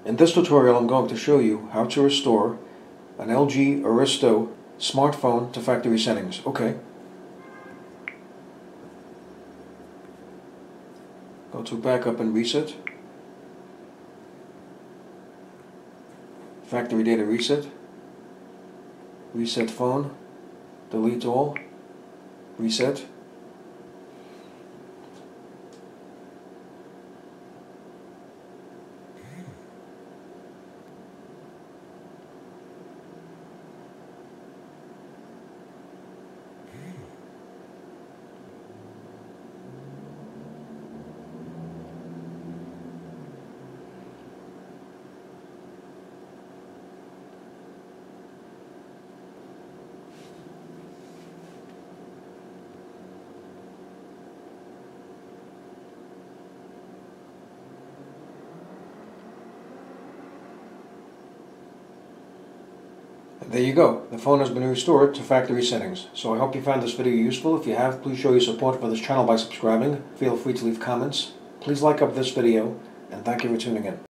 In this tutorial I'm going to show you how to restore an LG Aristo smartphone to factory settings. Okay. Go to Backup and Reset. Factory Data Reset. Reset Phone. Delete all. Reset. There you go. The phone has been restored to factory settings. So I hope you found this video useful. If you have, please show your support for this channel by subscribing. Feel free to leave comments. Please like up this video, and thank you for tuning in.